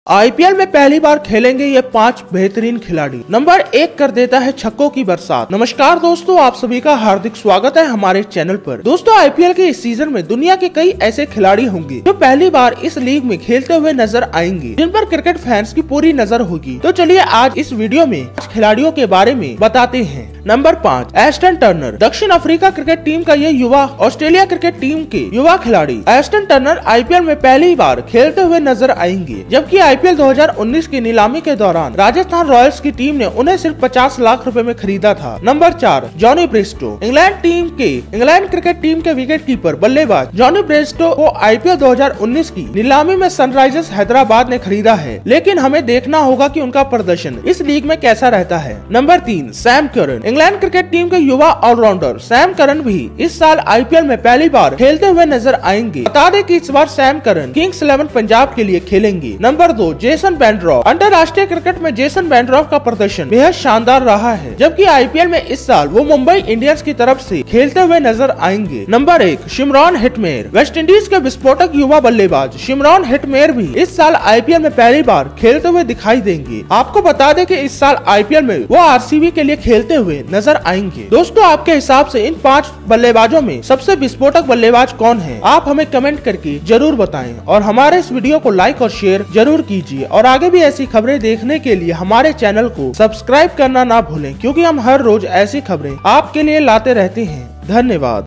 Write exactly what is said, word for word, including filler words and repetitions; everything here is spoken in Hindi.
आईपीएल में पहली बार खेलेंगे ये पांच बेहतरीन खिलाड़ी। नंबर एक कर देता है छक्कों की बरसात। नमस्कार दोस्तों, आप सभी का हार्दिक स्वागत है हमारे चैनल पर। दोस्तों, आईपीएल के इस सीजन में दुनिया के कई ऐसे खिलाड़ी होंगे जो पहली बार इस लीग में खेलते हुए नजर आएंगे, जिन पर क्रिकेट फैंस की पूरी नजर होगी। तो चलिए आज इस वीडियो में खिलाड़ियों के बारे में बताते हैं। नंबर पाँच, एस्टन टर्नर। दक्षिण अफ्रीका क्रिकेट टीम का ये युवा ऑस्ट्रेलिया क्रिकेट टीम के युवा खिलाड़ी एस्टन टर्नर आईपीएल में पहली बार खेलते हुए नजर आएंगे, जबकि आईपीएल दो हज़ार उन्नीस की नीलामी के दौरान राजस्थान रॉयल्स की टीम ने उन्हें सिर्फ पचास लाख रुपए में खरीदा था। नंबर चार, जॉनी ब्रेस्टो। इंग्लैंड टीम के इंग्लैंड क्रिकेट टीम के विकेट कीपर बल्लेबाज जॉनी ब्रेस्टो को आईपीएल दो हज़ार उन्नीस की नीलामी में सनराइजर्स हैदराबाद ने खरीदा है, लेकिन हमें देखना होगा कि उनका प्रदर्शन इस लीग में कैसा रहता है। नंबर तीन, Sam Curran. England cricket team के युवा ऑलराउंडर सैम करन भी इस साल आईपीएल में पहली बार खेलते हुए नजर आएंगे। बता दें कि इस बार Sam Curran Kings Eleven Punjab के लिए खेलेंगे। नंबर दो, जेसन बेंड्रॉफ। अंतरराष्ट्रीय क्रिकेट में जेसन बेंड्रॉफ का प्रदर्शन बेहद शानदार रहा है, जबकि आईपीएल में इस साल वो मुंबई इंडियंस की तरफ से खेलते हुए नजर आएंगे। नंबर एक, शिमरॉन हेटमेयर। वेस्ट इंडीज के विस्फोटक युवा बल्लेबाज शिमरॉन हेटमेयर भी इस साल आईपीएल में पहली बार खेलते हुए दिखाई देंगे। आपको बता दें कि इस साल आईपीएल में वो आरसीबी के लिए खेलते हुए नजर आएंगे। दोस्तों, आपके हिसाब से इन पांच बल्लेबाजों में सबसे विस्फोटक बल्लेबाज कौन है? आप हमें कमेंट करके जरूर बताएं और हमारे इस वीडियो को लाइक और शेयर जरूर कीजिए। और आगे भी ऐसी खबरें देखने के लिए हमारे चैनल को सब्सक्राइब करना ना भूलें, क्योंकि हम हर रोज ऐसी खबरें आपके लिए लाते रहते हैं। धन्यवाद।